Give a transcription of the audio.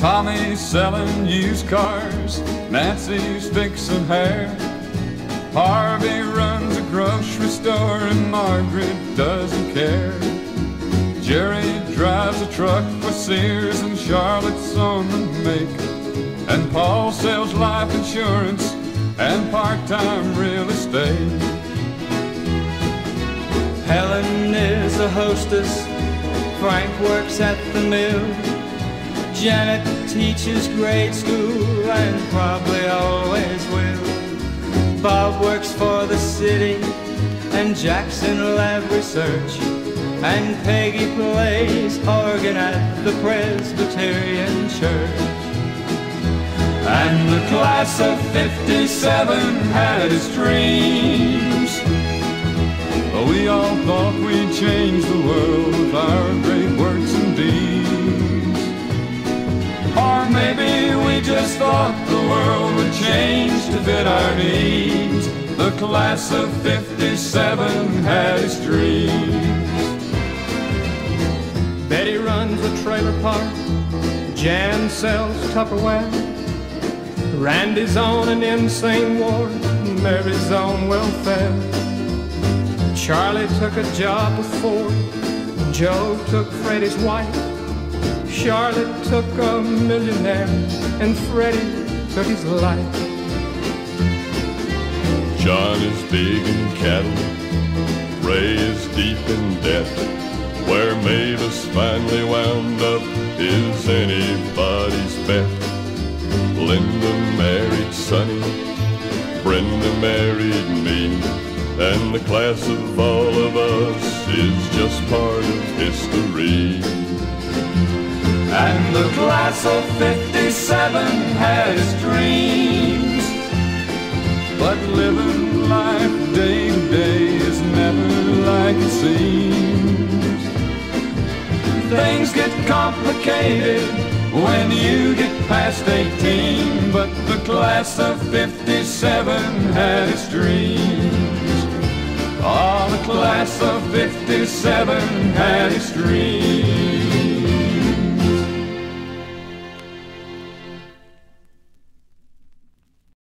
Tommy's selling used cars, Nancy's fixing hair, Harvey runs a grocery store and Margaret doesn't care. Jerry drives a truck for Sears and Charlotte's on the make, and Paul sells life insurance and part-time real estate. Helen is a hostess, Frank works at the mill, Janet teaches grade school and probably always will. Bob works for the city and Jack's in lab research, and Peggy plays organ at the Presbyterian Church. And the class of '57 had its dreams. We all thought we'd change the world with our great works and deeds. Or maybe we just thought the world would change to fit our needs. The class of '57 had its dreams. Betty runs a trailer park, Jan sells Tupperware, Randy's on an insane ward, Mary's on welfare. Charlie took a job with Ford, Joe took Freddie's wife, Charlotte took a millionaire, and Freddie took his life. John is big in cattle, Ray is deep in debt. Where Mavis finally wound up is anybody's bet. Linda married Sonny, Brenda married me, and the class of all of us is just part of history. And the class of '57 had its dreams, but living life day to day is never like it seems. Things get complicated when you get past 18, but the class of '57 had its dreams. Oh, the class of '57 had its dreams.